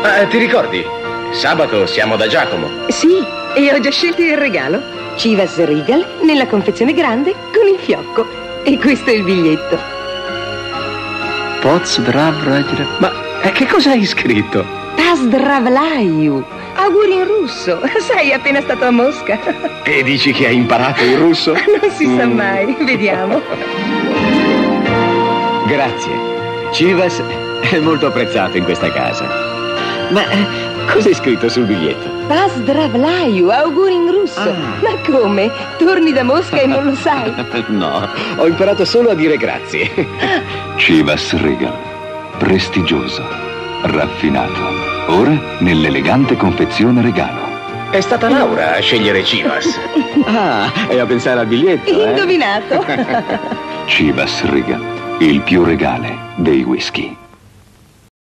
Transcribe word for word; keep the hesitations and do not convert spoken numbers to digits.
Ah, ti ricordi? Sabato siamo da Giacomo. Sì, e ho già scelto il regalo. Chivas Regal nella confezione grande con il fiocco. E questo è il biglietto. Pozdravlaju. Ma eh, che cosa hai scritto? Pozdravlaju. Auguri in russo. Sai, è appena stato a Mosca. E dici che hai imparato il russo? Non si sa mai. Vediamo. Grazie. Chivas è molto apprezzato in questa casa. Ma eh, cosa hai scritto sul biglietto? Pozdravlaju, auguri in russo. Ah. Ma come? Torni da Mosca e non lo sai? No, ho imparato solo a dire grazie. Chivas Regal, prestigioso, raffinato. Ora nell'elegante confezione regalo. È stata Laura a scegliere Chivas. Ah, e a pensare al biglietto, eh? Indovinato. Chivas Regal, il più regale dei whisky.